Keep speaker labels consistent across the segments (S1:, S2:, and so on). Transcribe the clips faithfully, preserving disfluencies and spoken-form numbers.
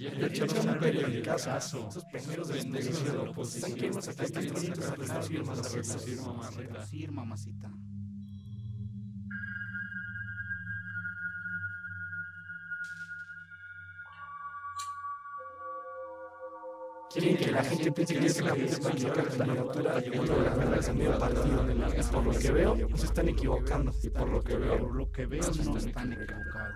S1: Y el hecho de un periodicazo. Esos pendejos de la oposición. ¿Saben qué? Nos acá están
S2: firma, mamacita.
S1: Quieren que la gente piense que es la misma candidatura llegando a la verdad es medio partido. Y por lo que veo, se están equivocando. Y por lo que veo,
S2: Por lo que veo, no están equivocados.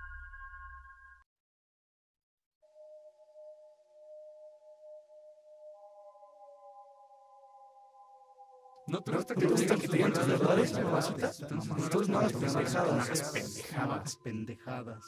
S1: ¿No te gusta que te digan tus verdades, mamacita? Entonces no hagas pendejadas.
S2: Pendejadas, pendejadas.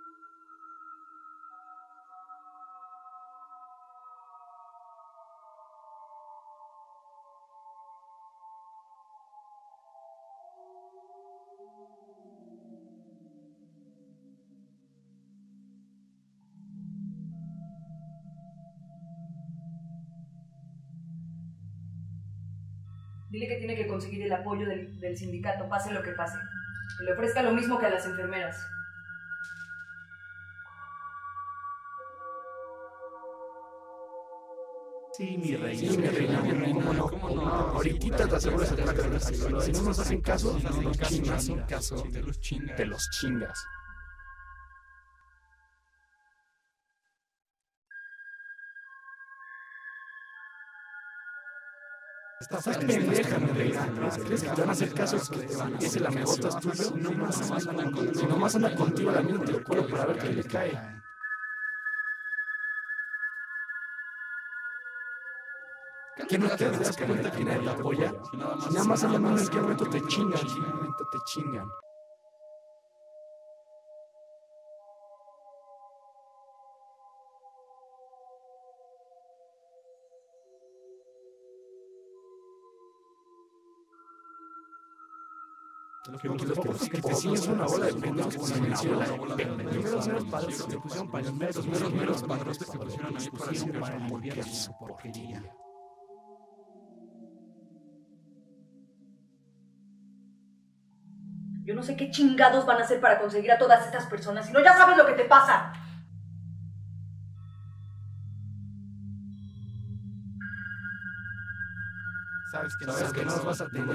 S3: Dile que tiene que conseguir el apoyo del, del sindicato, pase lo que pase. Que le ofrezca lo mismo que a las enfermeras.
S2: Sí, mi reina.
S1: Sí, mi reina, mi reina. ¿Cómo no? ¿Cómo no? Ahorita te aseguro que te atacan de la Si no nos hacen caso, si no nos hacen caso, te los chingas. Te los chingas. Estás pendeja, mi reina. ¿Crees que te van a hacer caso? ¿Es el amegotas tuyo? Si nomás anda contigo, la misma te cuero para ver qué le cae. ¿Qué no te das cuenta que nadie te apoya? Si nada más andan en qué momento te chingan, en qué momento te chingan. Lo que pocos que te siguen son una bola de pendejos que se mencionan. Primeros meros padres que te pusieron para el meros, meros, meros padres que te pusieron ahí para hacer para limpiar su porquería.
S3: Yo no sé qué chingados van a hacer para conseguir a todas estas personas, si no ya sabes lo que te pasa.
S1: Sabes que no, sabes que no los vas a tener.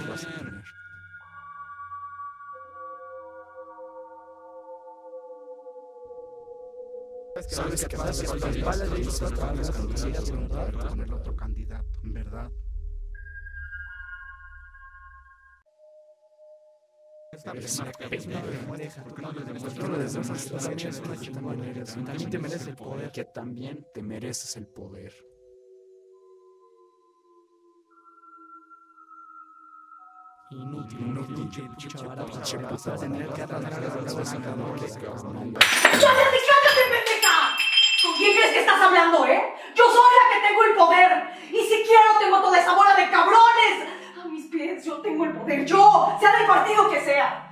S2: Sabes que vas a hacer las balas y los candidatos con el otro candidato, ¿verdad?
S1: Es una pendeja. ¿Por qué no les demuestras que es una chingonera? También te mereces el poder. Que también te mereces el poder. Inútil, inútil, pinche chaval, pinche puta, tener que arrancar las cabezas a cada uno de los cabrones.
S3: ¡Cállate, cállate, pendeja! ¿Con quién crees que estás hablando, eh? Yo soy la que tengo el poder. Y si quiero, tengo toda esa bola de cabrones a mis pies. Yo tengo el poder, yo, sea del partido que sea.